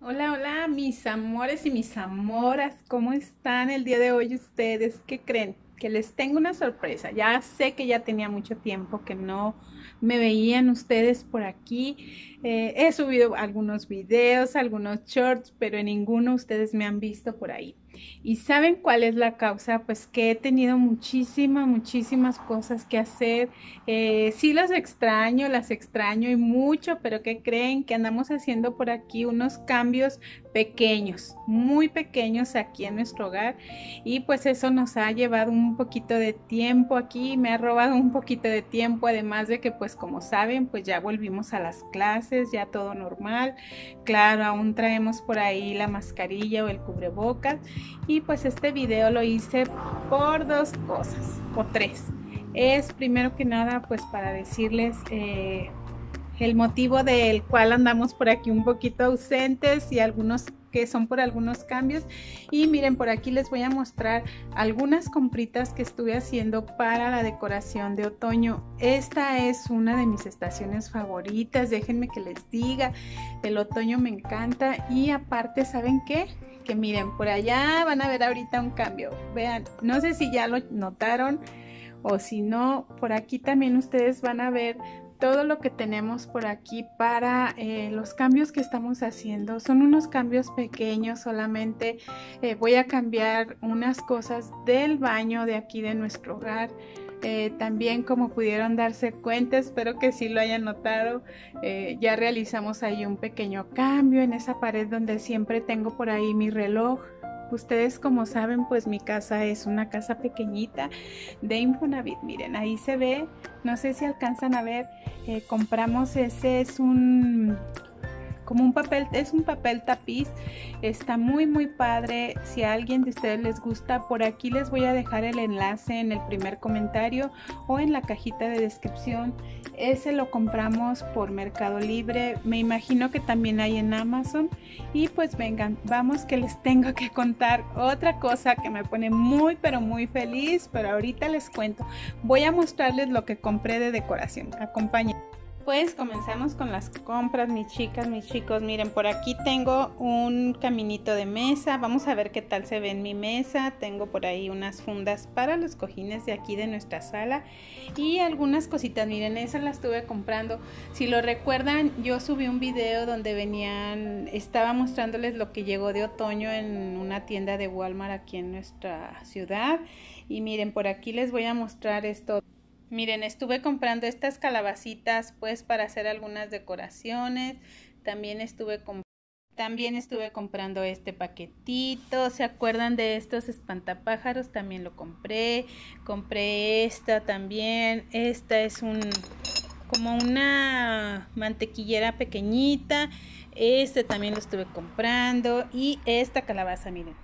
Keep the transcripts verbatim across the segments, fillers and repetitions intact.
Hola, hola, mis amores y mis amoras, ¿cómo están el día de hoy ustedes? ¿Qué creen? Que les tengo una sorpresa. Ya sé que ya tenía mucho tiempo que no me veían ustedes por aquí. Eh, he subido algunos videos, algunos shorts, pero en ninguno ustedes me han visto por ahí. ¿Y saben cuál es la causa? Pues que he tenido muchísimas, muchísimas cosas que hacer. Eh, sí las extraño, las extraño y mucho, pero ¿qué creen? Que andamos haciendo por aquí unos cambios pequeños, muy pequeños aquí en nuestro hogar, y pues eso nos ha llevado un poquito de tiempo aquí, me ha robado un poquito de tiempo, además de que pues como saben, pues ya volvimos a las clases, ya todo normal. Claro, aún traemos por ahí la mascarilla o el cubrebocas, y pues este video lo hice por dos cosas o tres. Es primero que nada pues para decirles eh, el motivo del cual andamos por aquí un poquito ausentes y algunos que son por algunos cambios. Y miren, por aquí les voy a mostrar algunas compritas que estuve haciendo para la decoración de otoño. Esta es una de mis estaciones favoritas, déjenme que les diga, el otoño me encanta. Y aparte, ¿saben qué? Que miren, por allá van a ver ahorita un cambio. Vean, no sé si ya lo notaron, o si no, por aquí también ustedes van a ver todo lo que tenemos por aquí para eh, los cambios que estamos haciendo. Son unos cambios pequeños solamente. Eh, voy a cambiar unas cosas del baño de aquí de nuestro hogar. Eh, también, como pudieron darse cuenta, espero que sí lo hayan notado, eh, ya realizamos ahí un pequeño cambio en esa pared donde siempre tengo por ahí mi reloj. Ustedes, como saben, pues mi casa es una casa pequeñita de Infonavit. Miren, ahí se ve, no sé si alcanzan a ver, eh, compramos ese, es un como un papel, es un papel tapiz, está muy muy padre. Si a alguien de ustedes les gusta, por aquí les voy a dejar el enlace en el primer comentario o en la cajita de descripción. Ese lo compramos por Mercado Libre, me imagino que también hay en Amazon. Y pues vengan, vamos, que les tengo que contar otra cosa que me pone muy pero muy feliz, pero ahorita les cuento. Voy a mostrarles lo que compré de decoración, acompáñenme. Pues comenzamos con las compras, mis chicas, mis chicos. Miren, por aquí tengo un caminito de mesa. Vamos a ver qué tal se ve en mi mesa. Tengo por ahí unas fundas para los cojines de aquí de nuestra sala y algunas cositas. Miren, esas las estuve comprando. Si lo recuerdan, yo subí un video donde venían, estaba mostrándoles lo que llegó de otoño en una tienda de Walmart aquí en nuestra ciudad. Y miren, por aquí les voy a mostrar esto. Miren, estuve comprando estas calabacitas pues para hacer algunas decoraciones. También estuve comprando También estuve comprando este paquetito. ¿Se acuerdan de estos espantapájaros? También lo compré. Compré esta también. Esta es un como una mantequillera pequeñita. Este también lo estuve comprando. Y esta calabaza, miren.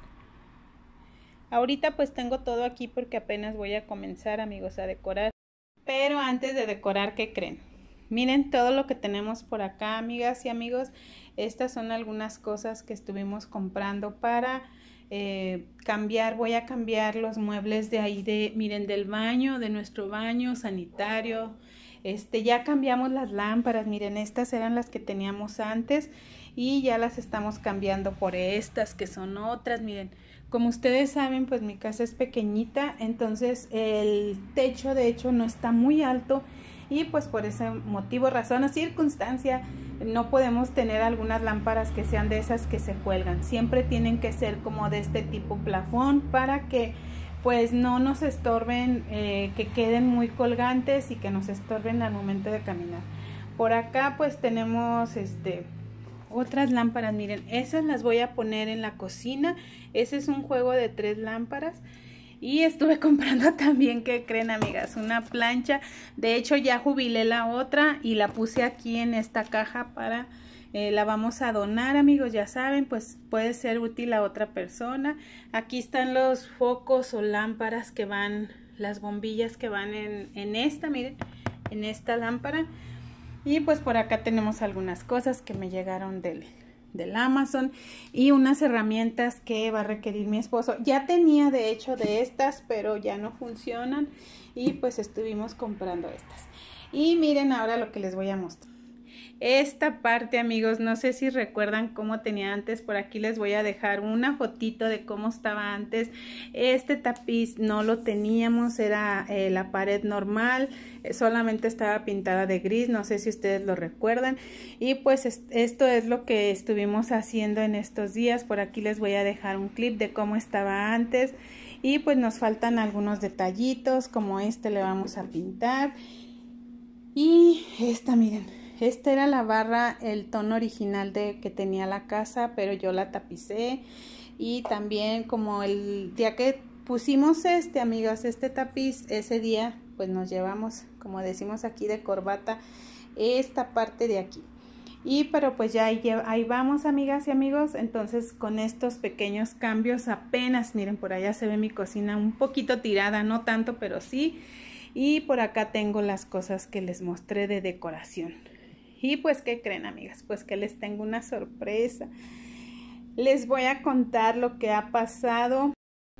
Ahorita pues tengo todo aquí porque apenas voy a comenzar, amigos, a decorar. Pero antes de decorar, ¿qué creen? Miren todo lo que tenemos por acá, amigas y amigos. Estas son algunas cosas que estuvimos comprando para eh, cambiar. Voy a cambiar los muebles de ahí, de, miren, del baño, de nuestro baño sanitario. Este, ya cambiamos las lámparas. Miren, estas eran las que teníamos antes y ya las estamos cambiando por estas que son otras. Miren, como ustedes saben, pues mi casa es pequeñita, entonces el techo de hecho no está muy alto y pues por ese motivo, razón o circunstancia no podemos tener algunas lámparas que sean de esas que se cuelgan. Siempre tienen que ser como de este tipo plafón para que pues no nos estorben, eh, que queden muy colgantes y que nos estorben al momento de caminar. Por acá pues tenemos este otras lámparas. Miren, esas las voy a poner en la cocina. Ese es un juego de tres lámparas. Y estuve comprando también, ¿qué creen, amigas? Una plancha. De hecho ya jubilé la otra y la puse aquí en esta caja para eh, la vamos a donar, amigos. Ya saben, pues puede ser útil a otra persona. Aquí están los focos o lámparas que van, las bombillas que van en, en esta, miren, en esta lámpara. Y pues por acá tenemos algunas cosas que me llegaron del, del Amazon y unas herramientas que va a requerir mi esposo. Ya tenía de hecho de estas, pero ya no funcionan y pues estuvimos comprando estas. Y miren ahora lo que les voy a mostrar. Esta parte, amigos, no sé si recuerdan cómo tenía antes. Por aquí les voy a dejar una fotito de cómo estaba antes. Este tapiz no lo teníamos, era eh, la pared normal, eh, solamente estaba pintada de gris, no sé si ustedes lo recuerdan. Y pues es, esto es lo que estuvimos haciendo en estos días. Por aquí les voy a dejar un clip de cómo estaba antes. Y pues nos faltan algunos detallitos, como este le vamos a pintar. Y esta, miren. Esta era la barra, el tono original de que tenía la casa, pero yo la tapicé. Y también como el día que pusimos este, amigas, este tapiz, ese día pues nos llevamos, como decimos aquí de corbata, esta parte de aquí. Y pero pues ya ahí, ahí vamos, amigas y amigos. Entonces con estos pequeños cambios apenas, miren, por allá se ve mi cocina un poquito tirada, no tanto, pero sí. Y por acá tengo las cosas que les mostré de decoración. Y pues, ¿qué creen, amigas? Pues que les tengo una sorpresa. Les voy a contar lo que ha pasado.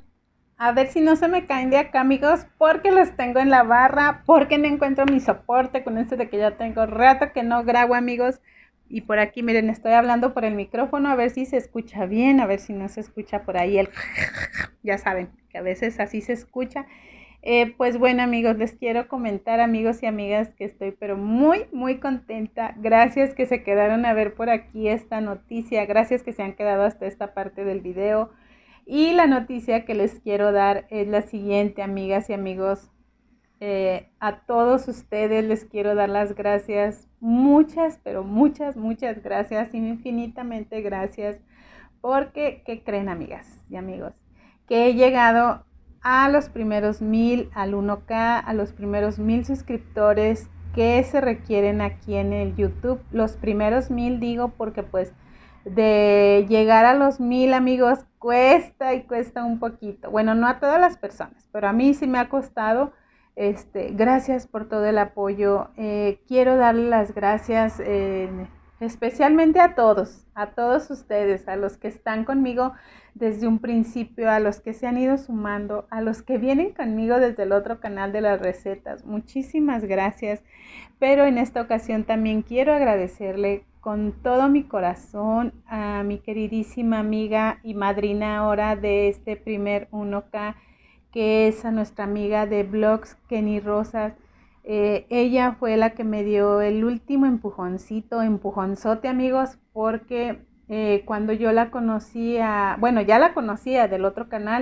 A ver si no se me caen de acá, amigos, porque los tengo en la barra, porque no encuentro mi soporte con esto de que ya tengo rato que no grabo, amigos. Y por aquí, miren, estoy hablando por el micrófono, a ver si se escucha bien, a ver si no se escucha por ahí el... Ya saben, que a veces así se escucha. Eh, pues bueno, amigos, les quiero comentar, amigos y amigas, que estoy pero muy muy contenta. Gracias que se quedaron a ver por aquí esta noticia, gracias que se han quedado hasta esta parte del video. Y la noticia que les quiero dar es la siguiente, amigas y amigos. Eh, a todos ustedes les quiero dar las gracias, muchas, pero muchas, muchas gracias, infinitamente gracias, porque, ¿qué creen, amigas y amigos? Que he llegado a los primeros mil, al uno K, a los primeros mil suscriptores que se requieren aquí en el YouTube. Los primeros mil digo porque pues de llegar a los mil, amigos, cuesta y cuesta un poquito. Bueno, no a todas las personas, pero a mí sí me ha costado. Este, gracias por todo el apoyo. Eh, quiero darle las gracias eh, especialmente a todos, a todos ustedes, a los que están conmigo desde un principio, a los que se han ido sumando, a los que vienen conmigo desde el otro canal de las recetas. Muchísimas gracias. Pero en esta ocasión también quiero agradecerle con todo mi corazón a mi queridísima amiga y madrina ahora de este primer uno K, que es a nuestra amiga de blogs, Kenny Rosas. Eh, ella fue la que me dio el último empujoncito, empujonzote, amigos, porque eh, cuando yo la conocía, bueno, ya la conocía del otro canal,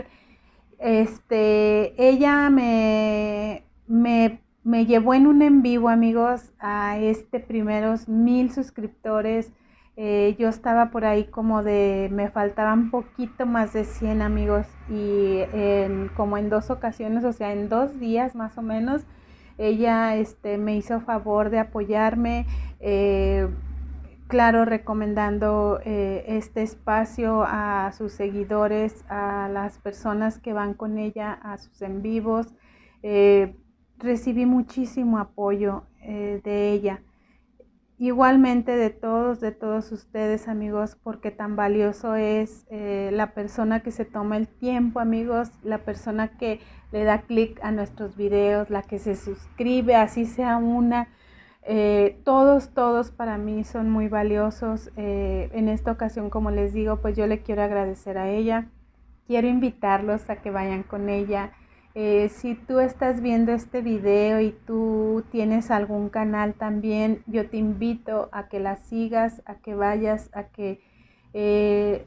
este, ella me, me, me llevó en un en vivo, amigos, a este primeros mil suscriptores. Eh, yo estaba por ahí como de, me faltaban poquito más de cien, amigos, y en, como en dos ocasiones, o sea, en dos días más o menos, ella este, me hizo favor de apoyarme, eh, claro, recomendando eh, este espacio a sus seguidores, a las personas que van con ella a sus en vivos. Eh, recibí muchísimo apoyo eh, de ella. Igualmente de todos, de todos ustedes, amigos, porque tan valioso es eh, la persona que se toma el tiempo, amigos, la persona que le da clic a nuestros videos, la que se suscribe, así sea una. Eh, todos, todos para mí son muy valiosos. Eh, en esta ocasión, como les digo, pues yo le quiero agradecer a ella. Quiero invitarlos a que vayan con ella. Eh, si tú estás viendo este video y tú tienes algún canal también, yo te invito a que la sigas, a que vayas, a que eh,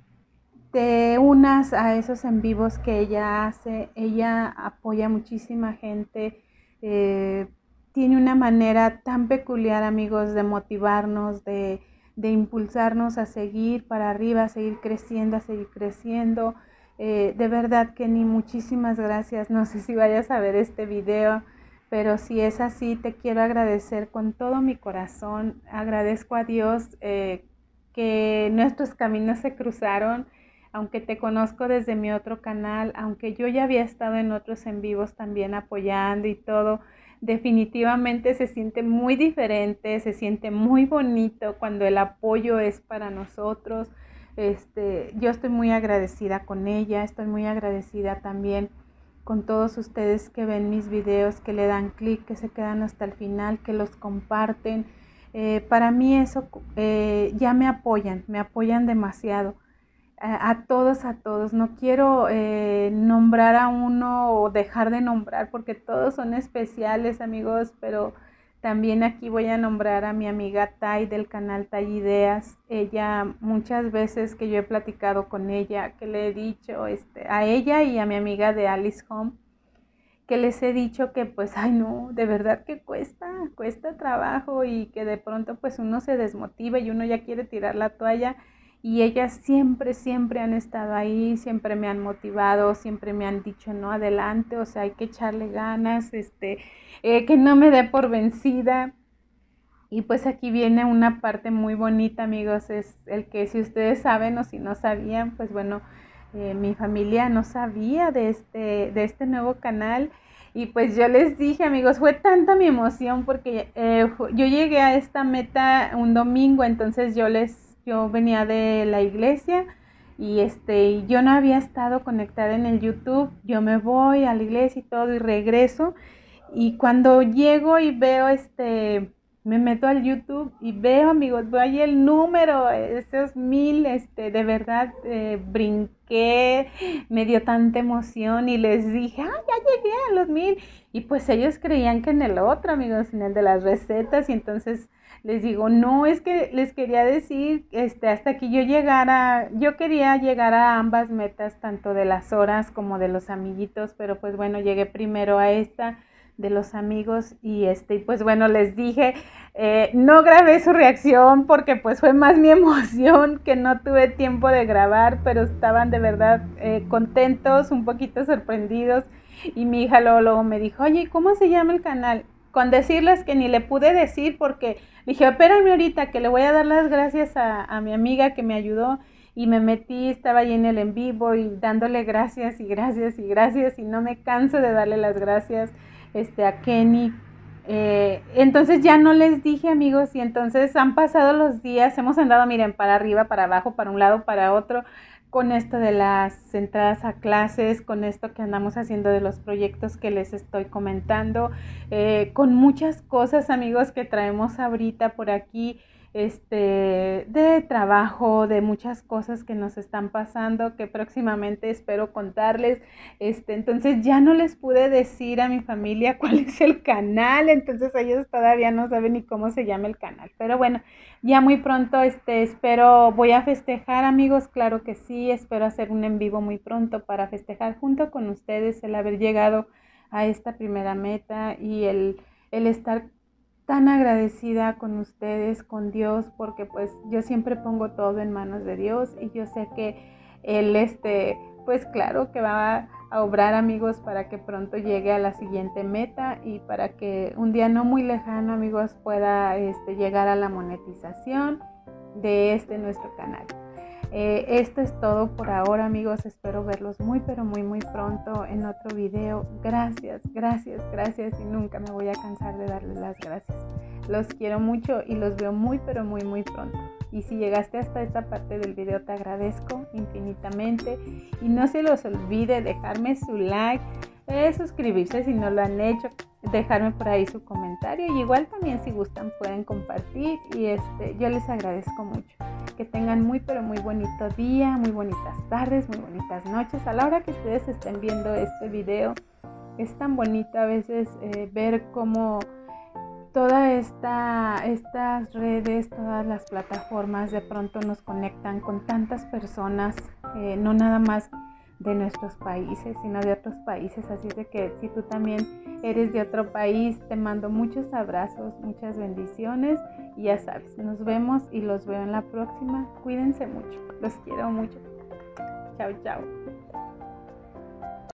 te unas a esos en vivos que ella hace. Ella apoya a muchísima gente, eh, tiene una manera tan peculiar, amigos, de motivarnos, de, de impulsarnos a seguir para arriba, a seguir creciendo, a seguir creciendo. Eh, de verdad, Kenny, muchísimas gracias. No sé si vayas a ver este video, pero si es así, te quiero agradecer con todo mi corazón. Agradezco a Dios eh, que nuestros caminos se cruzaron, aunque te conozco desde mi otro canal, aunque yo ya había estado en otros en vivos también apoyando y todo. Definitivamente se siente muy diferente, se siente muy bonito cuando el apoyo es para nosotros. Este, yo estoy muy agradecida con ella, estoy muy agradecida también con todos ustedes que ven mis videos, que le dan clic, que se quedan hasta el final, que los comparten. Eh, para mí eso eh, ya me apoyan, me apoyan demasiado. A, a todos, a todos. No quiero eh, nombrar a uno o dejar de nombrar porque todos son especiales, amigos, pero también aquí voy a nombrar a mi amiga Tai del canal Tai Ideas. Ella, muchas veces que yo he platicado con ella, que le he dicho este, a ella y a mi amiga de Alice Home, que les he dicho que pues, ay no, de verdad que cuesta, cuesta trabajo y que de pronto pues uno se desmotiva y uno ya quiere tirar la toalla y ellas siempre, siempre han estado ahí, siempre me han motivado, siempre me han dicho no, adelante, o sea, hay que echarle ganas, este, eh, que no me dé por vencida. Y pues aquí viene una parte muy bonita, amigos, es el que si ustedes saben o si no sabían, pues bueno, eh, mi familia no sabía de este, de este nuevo canal y pues yo les dije, amigos, fue tanta mi emoción porque eh, yo llegué a esta meta un domingo, entonces yo les, yo venía de la iglesia y este, yo no había estado conectada en el YouTube, yo me voy a la iglesia y todo y regreso y cuando llego y veo este me meto al YouTube y veo, amigos, veo ahí el número, esos mil, este, de verdad eh, brinqué, me dio tanta emoción y les dije, ah, ya llegué a los mil. Y pues ellos creían que en el otro, amigos, en el de las recetas, y entonces les digo, no, es que les quería decir, este, hasta que yo llegara, yo quería llegar a ambas metas, tanto de las horas como de los amiguitos, pero pues bueno, llegué primero a esta de los amigos y este pues bueno les dije eh, no grabé su reacción porque pues fue más mi emoción que no tuve tiempo de grabar, pero estaban de verdad eh, contentos, un poquito sorprendidos y mi hija luego, luego me dijo, oye, ¿cómo se llama el canal? Con decirles que ni le pude decir porque dije, espérame ahorita que le voy a dar las gracias a, a mi amiga que me ayudó y me metí, estaba ahí en el en vivo y dándole gracias y gracias y gracias y no me canso de darle las gracias este, a Kenny. Eh, entonces ya no les dije, amigos, y entonces han pasado los días, hemos andado, miren, para arriba, para abajo, para un lado, para otro, con esto de las entradas a clases, con esto que andamos haciendo de los proyectos que les estoy comentando, eh, con muchas cosas, amigos, que traemos ahorita por aquí, este, de trabajo, de muchas cosas que nos están pasando, que próximamente espero contarles. Este, entonces ya no les pude decir a mi familia cuál es el canal, entonces ellos todavía no saben ni cómo se llama el canal, pero bueno, ya muy pronto este, espero, voy a festejar, amigos, claro que sí, espero hacer un en vivo muy pronto para festejar junto con ustedes el haber llegado a esta primera meta y el, el estar tan agradecida con ustedes, con Dios, porque pues yo siempre pongo todo en manos de Dios y yo sé que Él, este, pues claro que va a obrar, amigos, para que pronto llegue a la siguiente meta y para que un día no muy lejano, amigos, pueda este, llegar a la monetización de este nuestro canal. Eh, esto es todo por ahora, amigos, espero verlos muy pero muy muy pronto en otro video. Gracias, gracias, gracias y nunca me voy a cansar de darles las gracias. Los quiero mucho y los veo muy pero muy muy pronto. Y si llegaste hasta esta parte del video te agradezco infinitamente y no se los olvide dejarme su like, eh, suscribirse si no lo han hecho, dejarme por ahí su comentario y igual también si gustan pueden compartir y este, yo les agradezco mucho. Que tengan muy pero muy bonito día, muy bonitas tardes, muy bonitas noches a la hora que ustedes estén viendo este video. Es tan bonito a veces eh, ver cómo todas esta, estas redes, todas las plataformas de pronto nos conectan con tantas personas, eh, no nada más de nuestros países, sino de otros países, así de que si tú también eres de otro país, te mando muchos abrazos, muchas bendiciones y ya sabes, nos vemos y los veo en la próxima. Cuídense mucho, los quiero mucho. Chao, chao.